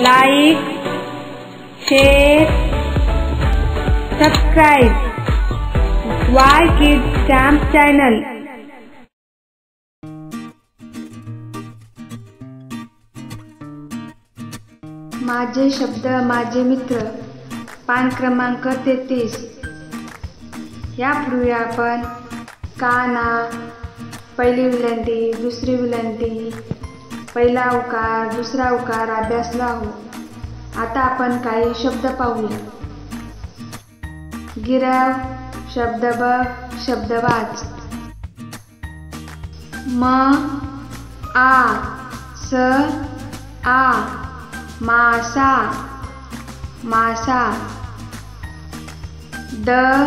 Like, share, subscribe वाय kids stamp channel. माझे शब्द माझे मित्र, पान क्रमांक 33। यापूर्वी आपण काना, पहिली विलंटी, दुसरी विलंटी, पहिला उकार, दुसरा उकार अभ्यासलो आहोत। आता आपण काही शब्द पाहूया। गिरव, शब्द बघ, शब्द वाच। म आ स आ, मासा, मासा। द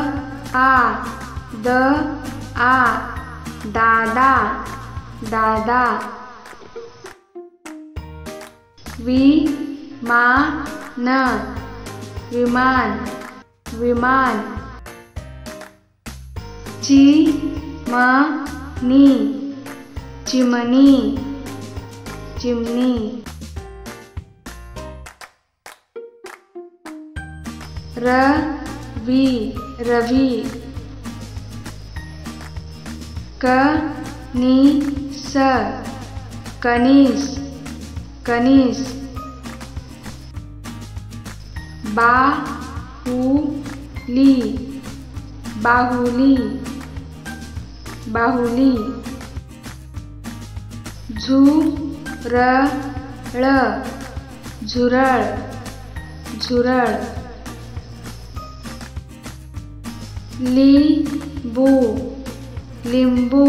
आ, दादा, दादा। विमान, विमान, विमान। चिमणी, चिमणी, चिमणी। रवि, रवि। कनीस, कनीस, कनीस। बाहुली, बाहुली, बाहुली। झुरळ, झुरळ, झुरळ। लिंबू, लिंबू।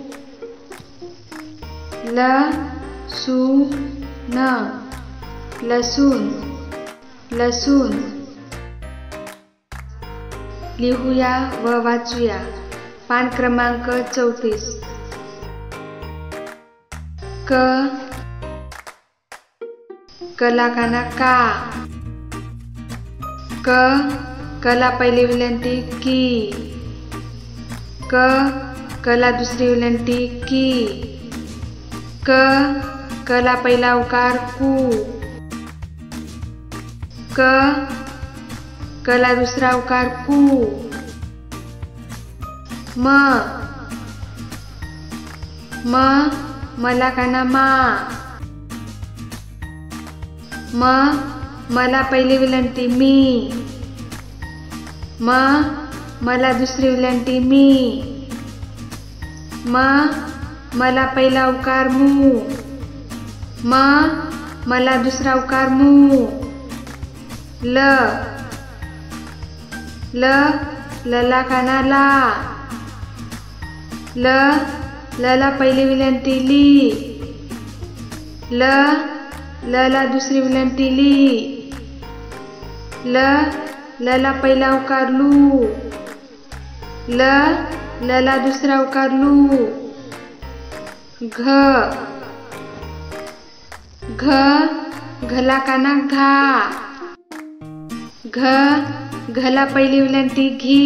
लसूण, लसूण, लसूण। लिहूया व वाचूया। पान क्रमांक 34। कला काना का। कला पहिली विलंटी की। कला दुसरी विलंटी की। कला पहिला उकार कू। कला दुसरा उकार कू। मला काना मा। मला पहिली विलंटी मी। मला दुसरी विलंटी मी। मला पहिला उकार मू। मला दुसरा उकार मू। लला काना ला। लला पहिली विलंटी ली। लला दुसरी विलंटी ली। लला पहिला उकार लू। लला दुसरा उकार लू। घला काना घा। घला पहिली विलंटी घी।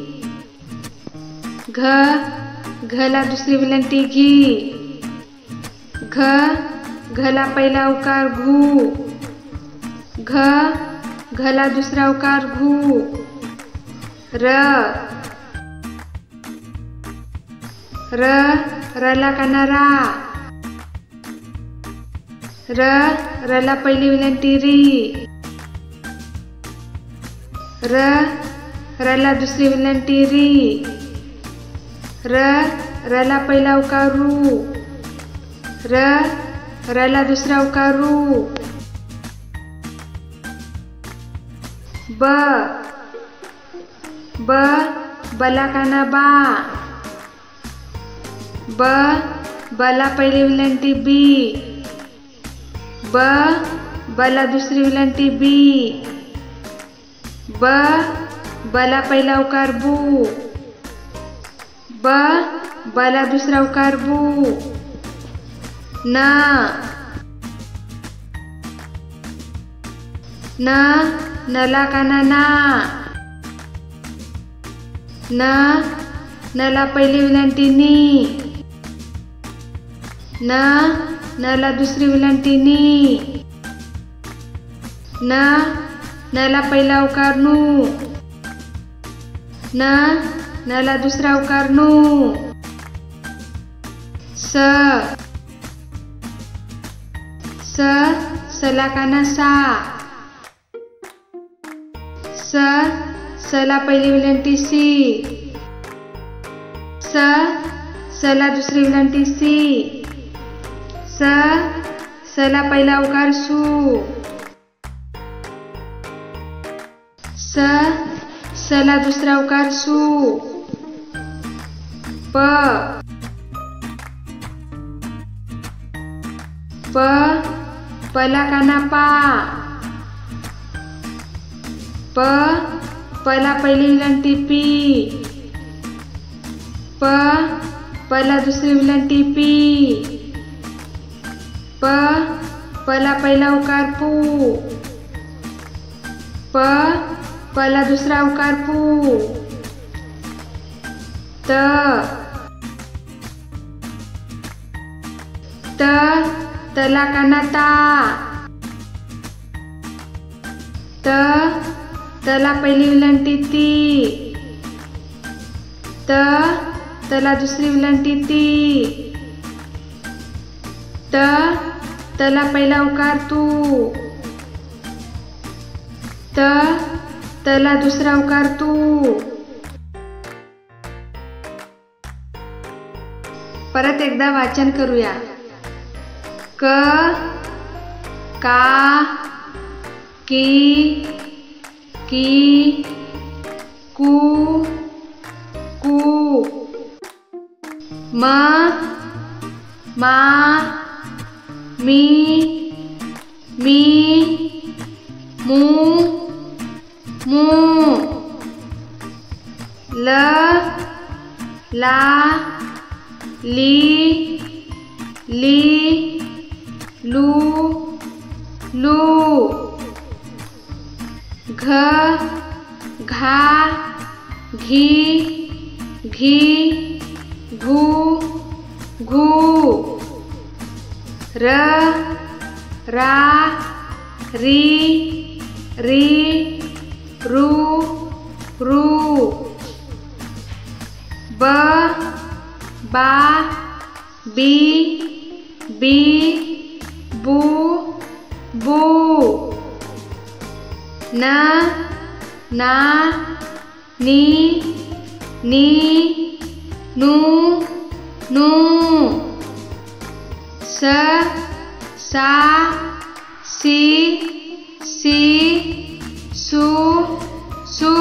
घला दुसरी विलंटी घी। घला पहिला उकार घू। घला दुसरा उकार घू। रला काना रा। रला पहिली विलंटी री। रला दुसरी विलंटी री। रला पहिला उकार रू। रला दुसरा उकार रू। बला काना बा। बला पहिली विलंटी बी। बला दुसरी विलंटी बी। बला पहिला उकार बू। बला दुसरा उकार बू। नला काना ना। नला पहिली विलंटी नी। नला दुसरी विलंटी नी। नला पहिला उकार नू, नला दुसरा उकार नू. सला काना सा, सला पहिली विलंटी सी, सला दुसरी विलंटी सी. सला पहिला उकार सू, सला दुसरा उकार सू. पला काना पा, पला पहिली विलंटी पी, पला दुसरी विलंटी पी. पला पहिला उकार पू, पला दुसरा उकार पू. तला काना ता, तला पहिली विलंटी ती, तला दुसरी विलंटी ती. तला पहिला उकार तू, तला दुसरा उकार तू. परत एकदा वाचन करूया. का, की, कू, मा, मी, मू, ला, ली, लू, घा, घी, घू, रा, री, रू, बा, बी, बू, ना, नी, नू, सा, सी, सू,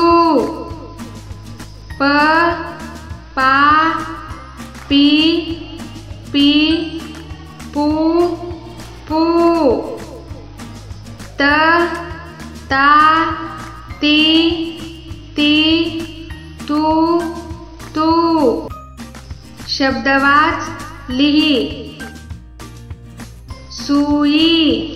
पा, पी, पू, ता, ती, तू. शब्दवाच लिही. सुई,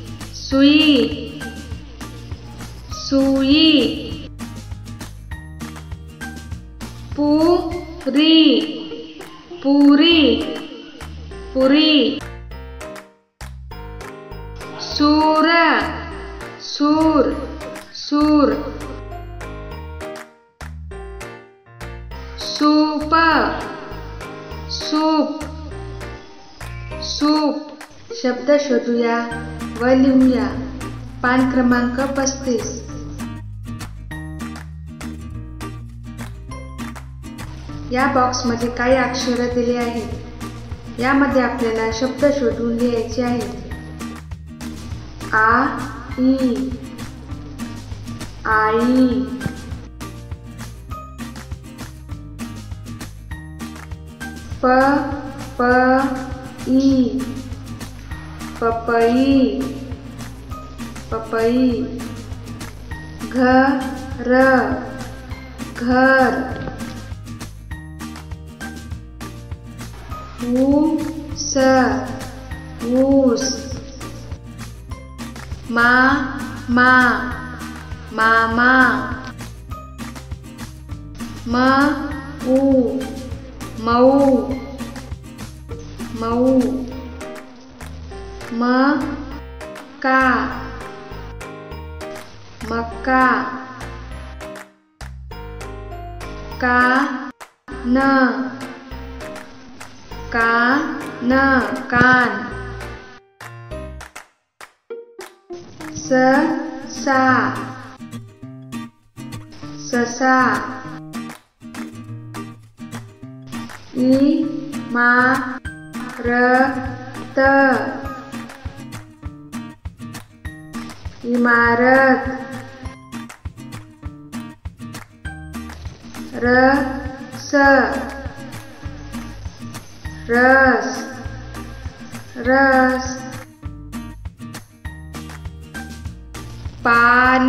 पुरी, सूर, सूप. शब्द शोधूया व लिहूया. पान क्रमांक 35. या बॉक्समध्ये काही अक्षर दिले आहेत. यामध्ये आपल्याला शब्द शोधून लिहायचे आहेत. आ, ई, आई, प, ई, पपई, घर, ऊस, मामा, मऊ, मका, मक्का. कान. कान कान. ससा. ससा. इमारत. इमारत. रस. रस. रस. पाल.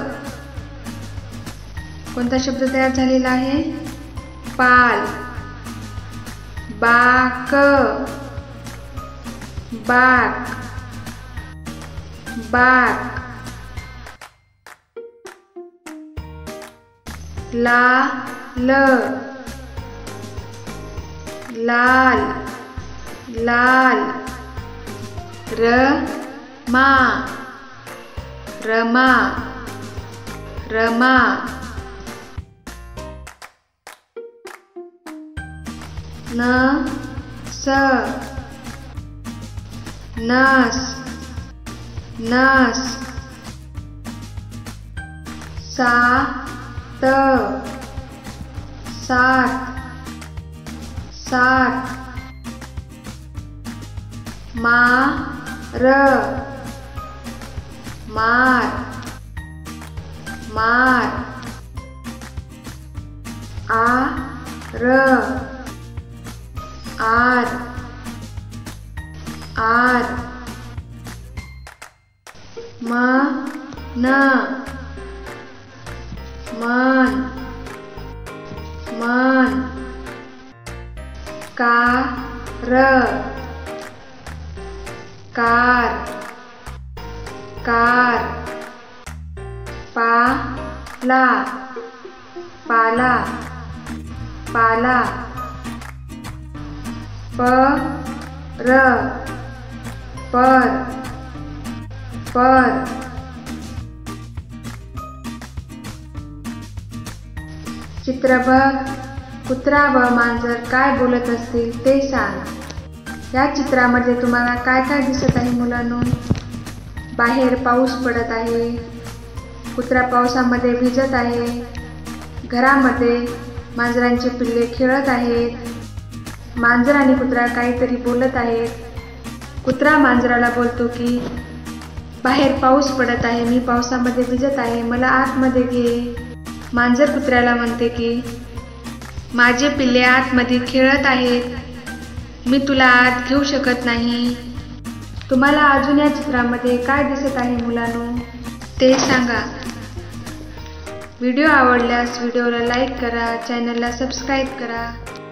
कोणता शब्द तयार झालेला आहे? पाल. बाक. बाक. बाक. लाल. लाल. लाल. रमा. रमा. रमा. नस. नस. नस. सात. सात. सात. मार. मार. मार. आर. आर. आर. मन. मन. मन. कार. कार. कार. पाला. पाला. पाला. पर. पर. पर. चित्र बघ. कुत्रा व मांजर काय बोलत असतील ते सांग. या चित्रामध्ये तुम्हाला काय काय दिसत आहे मुलांनो? बाहेर पाऊस पडत आहे. कुत्रा पावसामध्ये भिजत आहे. घरामध्ये मांजरांचे पिल्ले खेळत आहेत. मांजर आणि कुत्रा काहीतरी बोलत आहेत. कुत्रा मांजराला बोलतो की बाहेर पाऊस पडत आहे, मी पावसामध्ये भिजत आहे, मला आतमध्ये घे. मांजर कुत्र्याला म्हणते की माझे पिल्ले आतमध्ये खेळत आहेत, मी तुला आत घेऊ शकत नाही. तुम्हाला अजून या चित्रामध्ये काय दिसत आहे मुलांनो ते सांगा. व्हिडिओ आवडल्यास व्हिडिओला लाईक करा, चॅनलला सबस्क्राईब करा.